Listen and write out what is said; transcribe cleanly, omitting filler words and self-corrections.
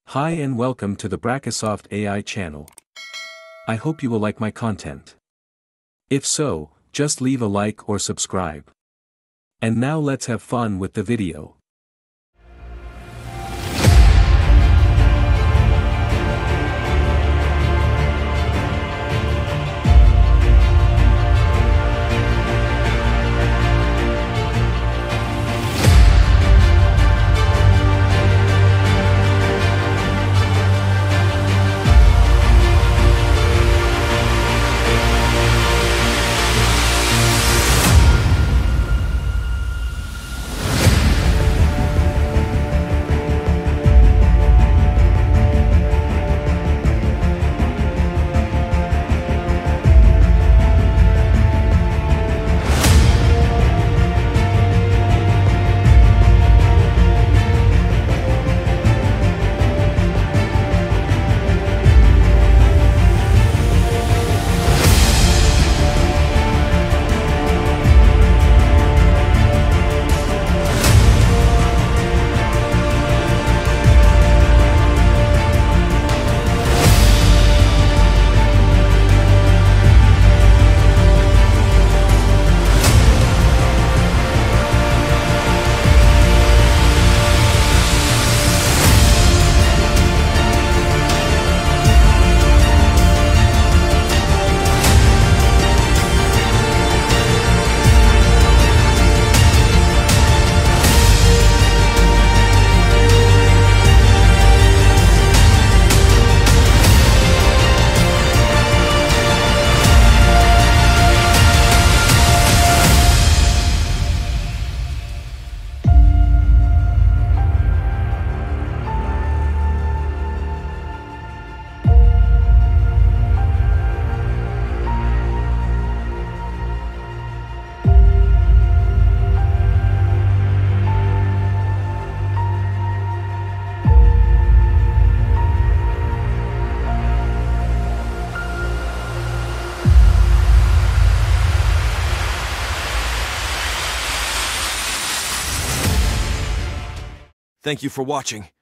Hi and welcome to the Brackesoft AI channel. I hope you will like my content. If so, just leave a like or subscribe. And now let's have fun with the video. Thank you for watching.